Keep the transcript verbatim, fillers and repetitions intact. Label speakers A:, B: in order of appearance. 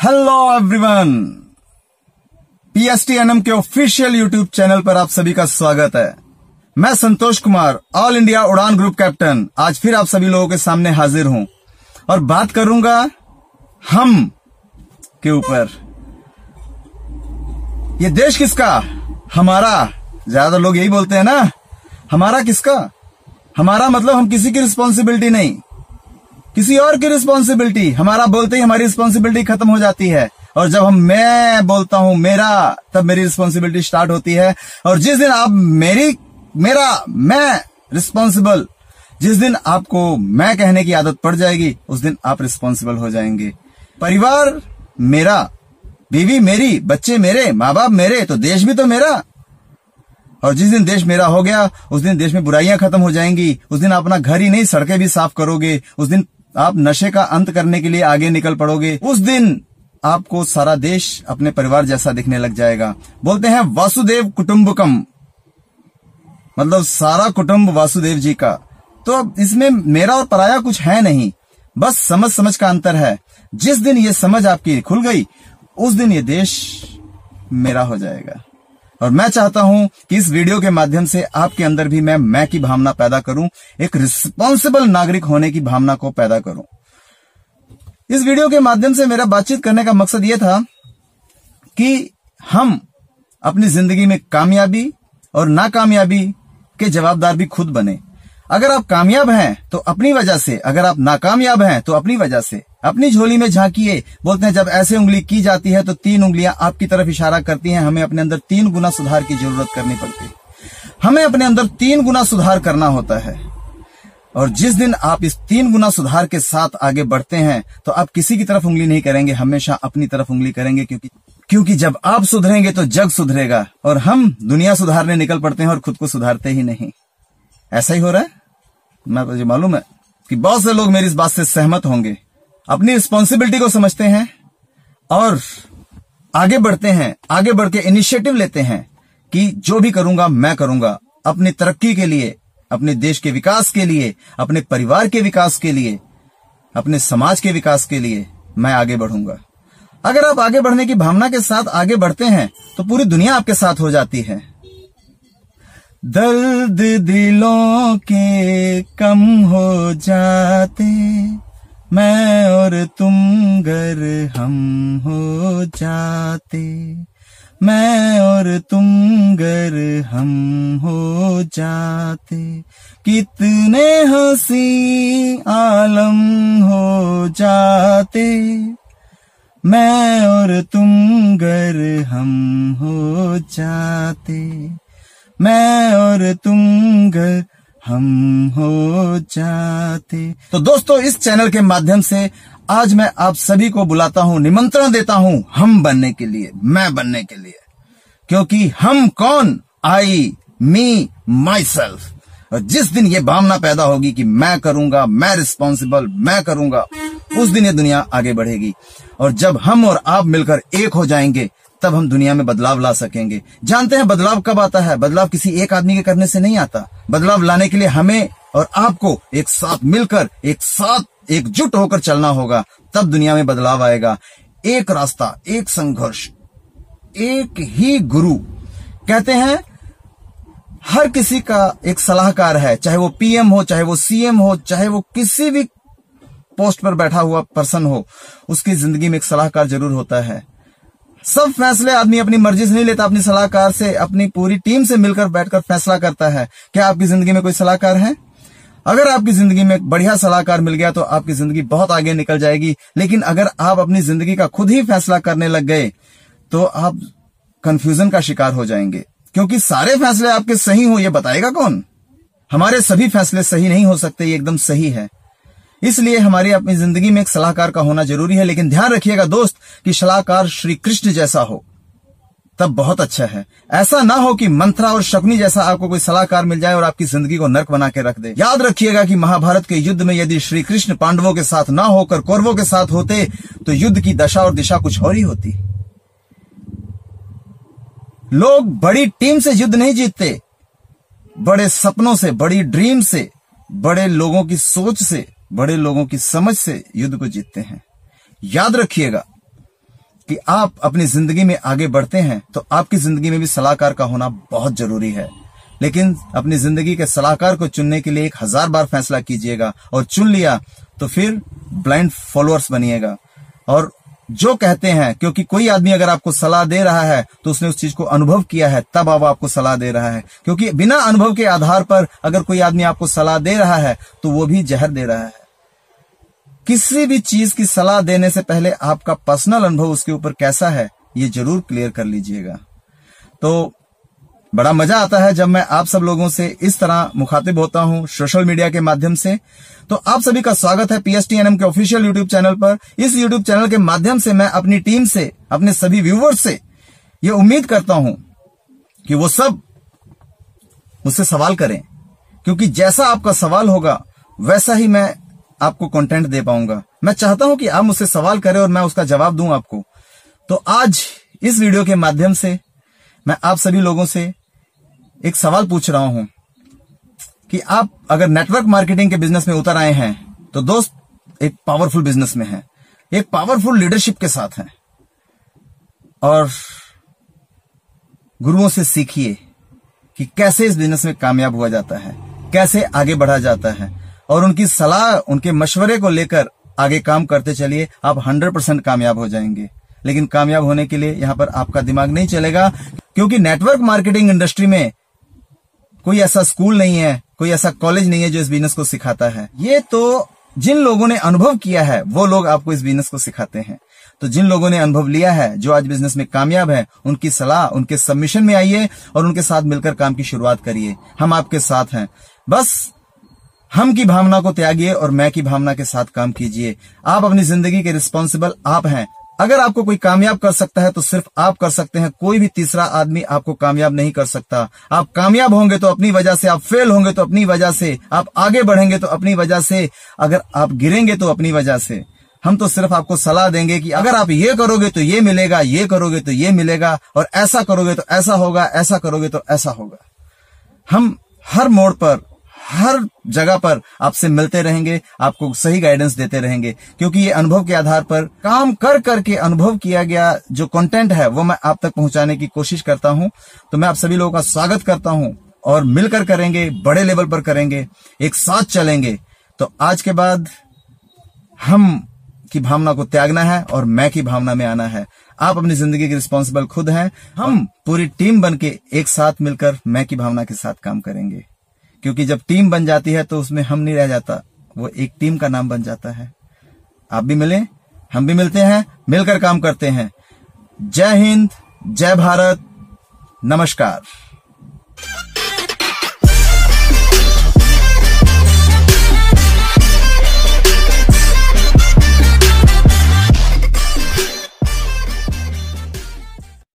A: Hello everyone, पीएसटीएनएम के official YouTube channel पर आप सभी का स्वागत है। मैं Santosh Kumar, all India Udaan group captain, आज फिर आप सभी लोगों के सामने हाजिर हूं और बात करूंगा हम के ऊपर। ये देश किसका? हमारा। ज्यादा लोग यही बोलते हैं ना, हमारा किसका? हमारा मतलब हम किसी की रिस्पॉन्सिबिलिटी नहीं, किसी और की रिस्पॉन्सिबिलिटी। हमारा बोलते ही हमारी रिस्पॉन्सिबिलिटी खत्म हो जाती है, और जब हम मैं बोलता हूं मेरा, तब मेरी रिस्पॉन्सिबिलिटी स्टार्ट होती है। और जिस दिन आप मेरी मेरा मैं रिस्पॉन्सिबल, जिस दिन आपको मैं कहने की आदत पड़ जाएगी, उस दिन आप रिस्पॉन्सिबल हो जाएंगे। परिवार मेरा, बीवी मेरी, बच्चे मेरे, माँ बाप मेरे, तो देश भी तो मेरा। और जिस दिन देश मेरा हो गया, उस दिन देश में बुराइयां खत्म हो जाएंगी। उस दिन आप अपना घर ही नहीं, सड़कें भी साफ करोगे। उस दिन आप नशे का अंत करने के लिए आगे निकल पड़ोगे। उस दिन आपको सारा देश अपने परिवार जैसा दिखने लग जाएगा। बोलते हैं वासुदेव कुटुंबकम, मतलब सारा कुटुंब वासुदेव जी का। तो इसमें मेरा और पराया कुछ है नहीं, बस समझ समझ का अंतर है। जिस दिन ये समझ आपकी खुल गई, उस दिन ये देश मेरा हो जाएगा। और मैं चाहता हूं कि इस वीडियो के माध्यम से आपके अंदर भी मैं मैं की भावना पैदा करूं, एक रिस्पॉन्सिबल नागरिक होने की भावना को पैदा करूं। इस वीडियो के माध्यम से मेरा बातचीत करने का मकसद यह था कि हम अपनी जिंदगी में कामयाबी और नाकामयाबी के जवाबदार भी खुद बने। अगर आप कामयाब हैं तो अपनी वजह से, अगर आप नाकामयाब हैं तो अपनी वजह से। अपनी झोली में झांकिए। बोलते हैं जब ऐसे उंगली की जाती है तो तीन उंगलियां आपकी तरफ इशारा करती हैं। हमें अपने अंदर तीन गुना सुधार की जरूरत करनी पड़ती है। हमें अपने अंदर तीन गुना सुधार करना होता है। और जिस दिन आप इस तीन गुना सुधार के साथ आगे बढ़ते हैं, तो आप किसी की तरफ उंगली नहीं करेंगे, हमेशा अपनी तरफ उंगली करेंगे। क्योंकि क्योंकि जब आप सुधरेंगे तो जग सुधरेगा। और हम दुनिया सुधारने निकल पड़ते हैं और खुद को सुधारते ही नहीं। ऐसा ही हो रहा है। मैं मुझे मालूम है कि बहुत से लोग मेरी इस बात से सहमत होंगे। अपनी रिस्पॉन्सिबिलिटी को समझते हैं और आगे बढ़ते हैं। आगे बढ़ के इनिशिएटिव लेते हैं कि जो भी करूंगा मैं करूंगा, अपनी तरक्की के लिए, अपने देश के विकास के लिए, अपने परिवार के विकास के लिए, अपने समाज के विकास के लिए मैं आगे बढ़ूंगा। अगर आप आगे बढ़ने की भावना के साथ आगे बढ़ते हैं तो पूरी दुनिया आपके साथ हो जाती है। दर्द दिलों के कम हो जाते, मैं और तुम गर हम हो जाते, मैं और तुम गर हम हो जाते, कितने हंसी आलम हो जाते, मैं और तुम गर हम हो जाते, मैं और तुम गर हम हो जाते। तो दोस्तों, इस चैनल के माध्यम से आज मैं आप सभी को बुलाता हूं, निमंत्रण देता हूं हम बनने के लिए, मैं बनने के लिए। क्योंकि हम कौन? I, me, myself. और जिस दिन ये भावना पैदा होगी कि मैं करूंगा, मैं रिस्पॉन्सिबल, मैं करूंगा, उस दिन ये दुनिया आगे बढ़ेगी। और जब हम और आप मिलकर एक हो जाएंगे, तब हम दुनिया में बदलाव ला सकेंगे। जानते हैं बदलाव कब आता है? बदलाव किसी एक आदमी के करने से नहीं आता। बदलाव लाने के लिए हमें और आपको एक साथ मिलकर, एक साथ एकजुट होकर चलना होगा, तब दुनिया में बदलाव आएगा। एक रास्ता, एक संघर्ष, एक ही गुरु। कहते हैं हर किसी का एक सलाहकार है, चाहे वो पीएम हो, चाहे वो सीएम हो, चाहे वो किसी भी पोस्ट पर बैठा हुआ पर्सन हो, उसकी जिंदगी में एक सलाहकार जरूर होता है। सब फैसले आदमी अपनी मर्जी से नहीं लेता, अपनी सलाहकार से, अपनी पूरी टीम से मिलकर बैठकर फैसला करता है। क्या आपकी जिंदगी में कोई सलाहकार है? अगर आपकी जिंदगी में एक बढ़िया सलाहकार मिल गया तो आपकी जिंदगी बहुत आगे निकल जाएगी। लेकिन अगर आप अपनी जिंदगी का खुद ही फैसला करने लग गए तो आप कंफ्यूजन का शिकार हो जाएंगे। क्योंकि सारे फैसले आपके सही हो ये बताएगा कौन? हमारे सभी फैसले सही नहीं हो सकते, ये एकदम सही है। इसलिए हमारी अपनी जिंदगी में एक सलाहकार का होना जरूरी है। लेकिन ध्यान रखिएगा दोस्त कि सलाहकार श्री कृष्ण जैसा हो, तब बहुत अच्छा है। ऐसा ना हो कि मंत्रा और शकुनी जैसा आपको कोई सलाहकार मिल जाए और आपकी जिंदगी को नर्क बना के रख दे। याद रखिएगा कि महाभारत के युद्ध में यदि श्री कृष्ण पांडवों के साथ ना होकर कौरवों के साथ होते तो युद्ध की दशा और दिशा कुछ और ही होती। लोग बड़ी टीम से युद्ध नहीं जीतते, बड़े सपनों से, बड़ी ड्रीम से, बड़े लोगों की सोच से, बड़े लोगों की समझ से युद्ध को जीतते हैं। याद रखिएगा कि आप अपनी जिंदगी में आगे बढ़ते हैं तो आपकी जिंदगी में भी सलाहकार का होना बहुत जरूरी है। लेकिन अपनी जिंदगी के सलाहकार को चुनने के लिए एक हजार बार फैसला कीजिएगा, और चुन लिया तो फिर ब्लाइंड फॉलोअर्स बनिएगा। और जो कहते हैं, क्योंकि कोई आदमी अगर आपको सलाह दे रहा है तो उसने उस चीज को अनुभव किया है, तब अब आपको सलाह दे रहा है। क्योंकि बिना अनुभव के आधार पर अगर कोई आदमी आपको सलाह दे रहा है तो वो भी जहर दे रहा है। किसी भी चीज की सलाह देने से पहले आपका पर्सनल अनुभव उसके ऊपर कैसा है, ये जरूर क्लियर कर लीजिएगा। तो बड़ा मजा आता है जब मैं आप सब लोगों से इस तरह मुखातिब होता हूं सोशल मीडिया के माध्यम से। तो आप सभी का स्वागत है पीएसटीएनएम के ऑफिशियल यूट्यूब चैनल पर। इस यूट्यूब चैनल के माध्यम से मैं अपनी टीम से, अपने सभी व्यूवर्स से ये उम्मीद करता हूं कि वो सब मुझसे सवाल करें, क्योंकि जैसा आपका सवाल होगा वैसा ही मैं आपको कंटेंट दे पाऊंगा। मैं चाहता हूं कि आप मुझसे सवाल करें और मैं उसका जवाब दूं आपको। तो आज इस वीडियो के माध्यम से मैं आप सभी लोगों से एक सवाल पूछ रहा हूं कि आप अगर नेटवर्क मार्केटिंग के बिजनेस में उतर आए हैं तो दोस्त एक पावरफुल बिजनेस में हैं, एक पावरफुल लीडरशिप के साथ हैं, और गुरुओं से सीखिए कि कैसे इस बिजनेस में कामयाब हुआ जाता है, कैसे आगे बढ़ा जाता है, और उनकी सलाह, उनके मशवरे को लेकर आगे काम करते चलिए। आप हंड्रेड परसेंट कामयाब हो जाएंगे। लेकिन कामयाब होने के लिए यहां पर आपका दिमाग नहीं चलेगा, क्योंकि नेटवर्क मार्केटिंग इंडस्ट्री में कोई ऐसा स्कूल नहीं है, कोई ऐसा कॉलेज नहीं है जो इस बिजनेस को सिखाता है। ये तो जिन लोगों ने अनुभव किया है वो लोग आपको इस बिजनेस को सिखाते हैं। तो जिन लोगों ने अनुभव लिया है, जो आज बिजनेस में कामयाब है, उनकी सलाह, उनके सबमिशन में आइए और उनके साथ मिलकर काम की शुरुआत करिए। हम आपके साथ हैं। बस हम की भावना को त्यागिए और मैं की भावना के साथ काम कीजिए। आप अपनी जिंदगी के रिस्पॉन्सिबल आप हैं। अगर आपको कोई कामयाब कर सकता है तो सिर्फ आप कर सकते हैं। कोई भी तीसरा आदमी आपको कामयाब नहीं कर सकता। आप कामयाब होंगे तो अपनी वजह से, आप फेल होंगे तो अपनी वजह से, आप आगे बढ़ेंगे तो अपनी वजह से, अगर आप गिरेंगे तो अपनी वजह से। हम तो सिर्फ आपको सलाह देंगे कि अगर आप ये करोगे तो ये मिलेगा, ये करोगे तो ये मिलेगा, और ऐसा करोगे तो ऐसा होगा, ऐसा करोगे तो ऐसा होगा। हम हर मोड़ पर, हर जगह पर आपसे मिलते रहेंगे, आपको सही गाइडेंस देते रहेंगे, क्योंकि ये अनुभव के आधार पर काम कर करके अनुभव किया गया जो कंटेंट है वो मैं आप तक पहुंचाने की कोशिश करता हूं। तो मैं आप सभी लोगों का स्वागत करता हूं, और मिलकर करेंगे, बड़े लेवल पर करेंगे, एक साथ चलेंगे। तो आज के बाद हम की भावना को त्यागना है और मैं की भावना में आना है। आप अपनी जिंदगी के रिस्पॉन्सिबल खुद हैं। हम पूरी टीम बन के एक साथ मिलकर मैं की भावना के साथ काम करेंगे, क्योंकि जब टीम बन जाती है तो उसमें हम नहीं रह जाता, वो एक टीम का नाम बन जाता है। आप भी मिलें, हम भी मिलते हैं, मिलकर काम करते हैं। जय हिंद, जय भारत, नमस्कार।